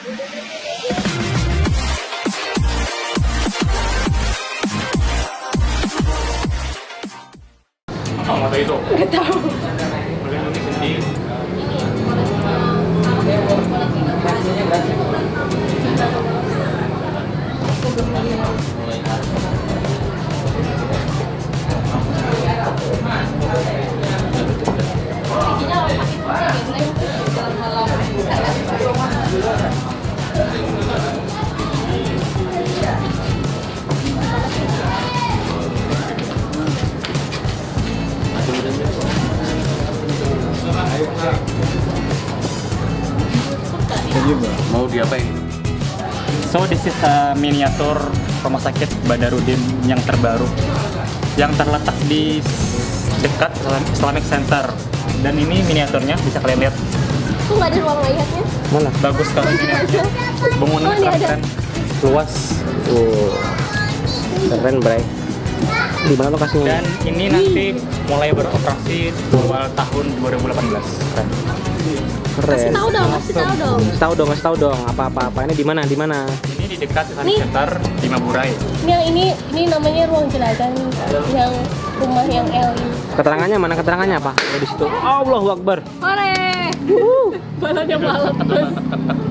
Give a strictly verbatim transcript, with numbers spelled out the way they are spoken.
Apa motor itu? Nggak tahu. Melindungi sendiri. Mau diapain? So this is a miniatur rumah sakit Badarudin yang terbaru, yang terletak di dekat Islamic Center. Dan ini miniaturnya, bisa kalian lihat. Kok nggak ada ruang layaknya? Mana? Bagus sekali miniaturnya. Bangunan Oh, ini ada. keren. Luas. Tuh. Keren, Bray. Di mana lokasinya? Dan ini nanti mulai beroperasi awal tahun dua ribu delapan belas. Keren. Keren. Kasih tahu dong, kasih tahu dong. Kasih tahu dong, kasih tahu dong. Apa-apa apa ini di mana? Di mana? Ini di dekat Islamic Nih. Center di Maburay. Ini yang ini ini namanya ruang jelajah nih, yang rumah yang L ini. Keterangannya mana keterangannya apa? Oh, di situ. Allahu Akbar. Hore! Balanya balap terus.